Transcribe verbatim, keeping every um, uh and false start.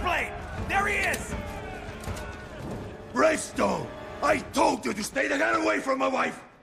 Switchblade! There he is! Redstone! I told you to stay the hell away from my wife!